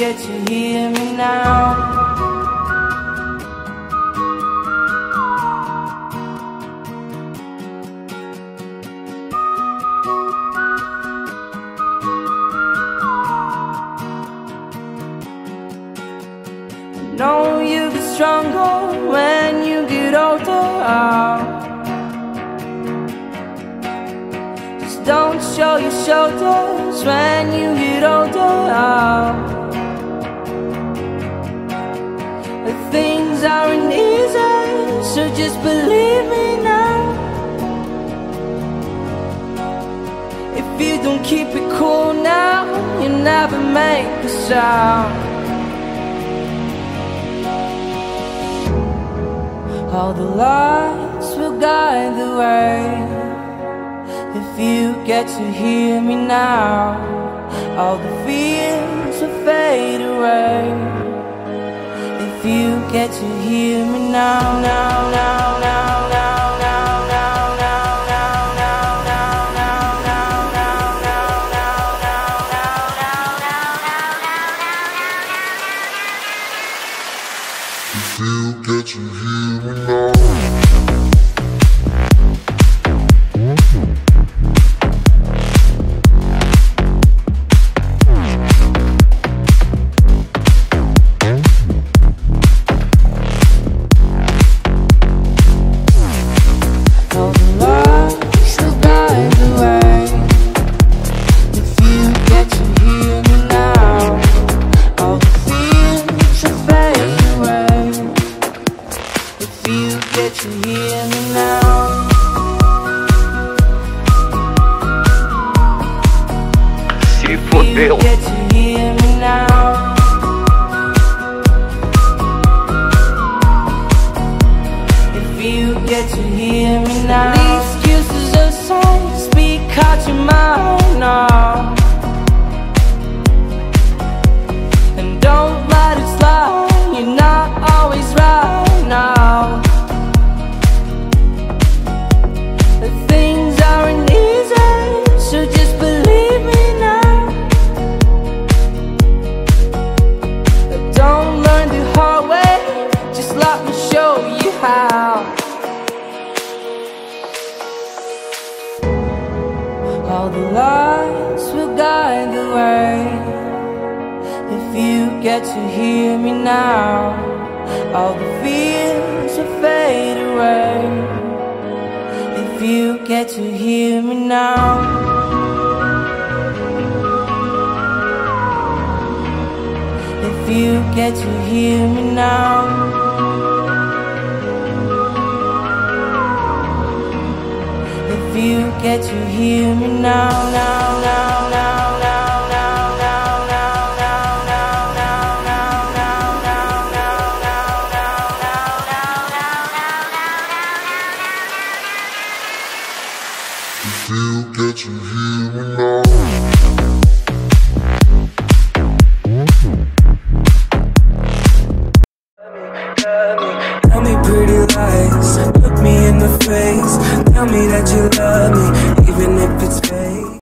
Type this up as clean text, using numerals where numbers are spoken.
get to hear me now. Know you get stronger when you get older. Just don't show your shoulders when you get older. Things aren't easy, so just believe me now. If you don't keep it cool now, you never make a sound. All the lights will guide the way. If you get to hear me now, all the fears will fade away. If you get to hear me now, now, now, now, now, now, now, now, now, now, now, now, now, now, now, now, now, now, now. If you get to hear me now. Get to hear me now. Se fodeu. Get to hear me now. If you get to hear me now. The excuses aside, speak out your mind now. And don't let it slide, you're not always right now. Things aren't easy, so just believe me now. Don't learn the hard way, just let me show you how. All the lights will guide the way. If you get to hear me now, all the fears will fade away. If you get to hear me now. If you get to hear me now. If you get to hear me now, now, now, now, now, now, now, now, now, now, now, now, now, now, now, now, now. If you get to hear me now. Tell me pretty lies, look me in the face. Tell me that you love me, even if it's fake.